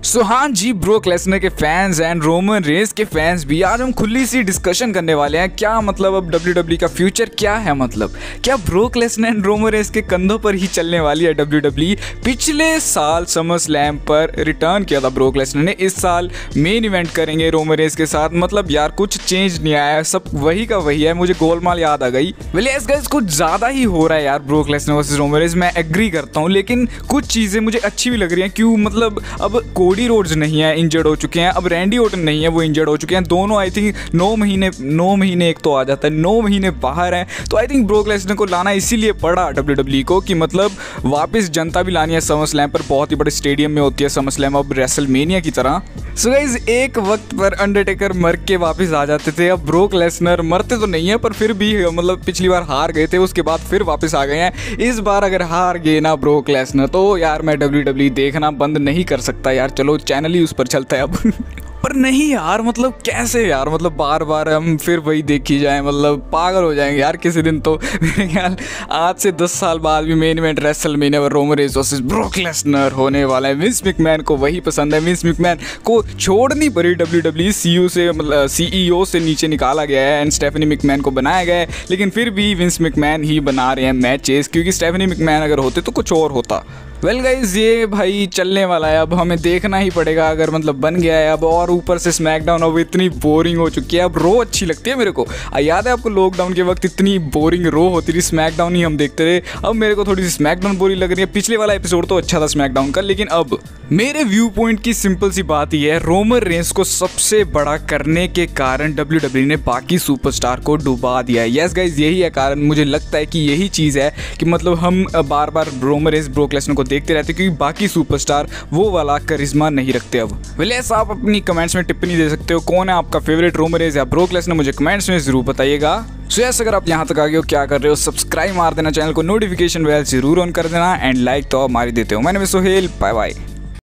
सो हाँ जी, Brock Lesnar के फैंस एंड रोमन रेंस के फैंस भी आज हम खुली सी डिस्कशन करने वाले हैं। क्या मतलब अब WWE का फ्यूचर क्या है? मतलब क्या Brock Lesnar and Roman Reigns के कंधों पर ही चलने वाली है WWE? पिछले साल समर स्लैम पर रिटर्न किया था ब्रोक लेसनर ने, इस साल मेन इवेंट करेंगे रोमन रेंस के साथ। मतलब यार कुछ चेंज नहीं आया है, सब वही का वही है। मुझे गोलमाल याद आ गई। वेल यस गाइस, कुछ ज़्यादा ही हो रहा है यार Brock Lesnar versus Roman Reigns, मैं एग्री करता हूँ, लेकिन कुछ चीज़ें मुझे अच्छी भी लग रही हैं। क्यों? मतलब अब कोडी रोड्स नहीं है, इंजर्ड हो चुके हैं। अब रैंडी ओटन नहीं है, वो इंजर्ड हो चुके हैं। दोनों आई थिंक 9 महीने एक तो आ जाता है, 9 महीने बाहर हैं। तो आई थिंक ब्रोक लेसनर को लाना इसीलिए पड़ा WWE को कि मतलब वापस जनता भी लानी है समर स्लैम पर। बहुत ही बड़े स्टेडियम में होती है समर स्लैम अब रेसलमेनिया की तरह। सो गाइस, एक वक्त पर अंडरटेकर मर के वापस आ जाते थे। अब ब्रोक लेसनर मरते तो नहीं है, पर फिर भी मतलब पिछली बार हार गए थे, उसके बाद फिर वापस आ गए हैं। इस बार अगर हार गए ना ब्रोक लेसनर, तो यार मैं WWE देखना बंद नहीं कर सकता यार। चलो चैनल ही उस पर चलता है अब। पर नहीं यार, मतलब कैसे यार, मतलब बार बार हम फिर वही देखी जाए, मतलब पागल हो जाएंगे यार किसी दिन तो। मेरे ख्याल आज से 10 साल बाद भी मेन इवेंट रेसलमेनिया पर Roman Reigns versus Brock Lesnar होने वाला है। विंस मैकमैन को वही पसंद है। विंस मैकमैन को छोड़नी पड़ी WWE CEO से, मतलब CEO से नीचे निकाला गया है एंड स्टेफनी मैकमैन को बनाया गया है, लेकिन फिर भी विंस मैकमैन ही बना रहे हैं मैचेस, क्योंकि स्टेफनी मैकमैन अगर होते तो कुछ और होता। वेल गाइज, ये भाई चलने वाला है, अब हमें देखना ही पड़ेगा अगर मतलब बन गया है अब। और ऊपर से स्मैकडाउन अब इतनी बोरिंग हो चुकी है, अब रो अच्छी लगती है मेरे को। याद है आपको लॉकडाउन के वक्त इतनी बोरिंग रो होती थी, स्मैकडाउन ही हम देखते रहे। अब मेरे को थोड़ी सी स्मैकडाउन बोरिंग लग रही है। पिछले वाला एपिसोड तो अच्छा था स्मैकडाउन का, लेकिन अब मेरे व्यू पॉइंट की सिंपल सी बात ही है, रोमन रेंस को सबसे बड़ा करने के कारण WWE ने बाकी सुपरस्टार को डुबा दिया है। यस गाइज, यही है कारण। मुझे लगता है कि यही चीज़ है कि मतलब हम बार बार रोमन रेंस ब्रोक लेसनर को देखते रहते, क्योंकि बाकी सुपरस्टार वो वाला करिश्मा नहीं रखते अब। वेल यस, आप अपनी कमेंट्स में टिप्पणी दे सकते हो, कौन है आपका फेवरेट रोमन रेंस या ब्रोक लेसनर, मुझे कमेंट्स में जरूर बताइएगा। सो यस, अगर आप यहाँ तक आ गए हो, क्या कर रहे हो? सब्सक्राइब मार देना चैनल को, नोटिफिकेशन बेल जरूर ऑन कर देना एंड लाइक तो आप मार ही देते हो। मैंने सोहेल, बाय बाय।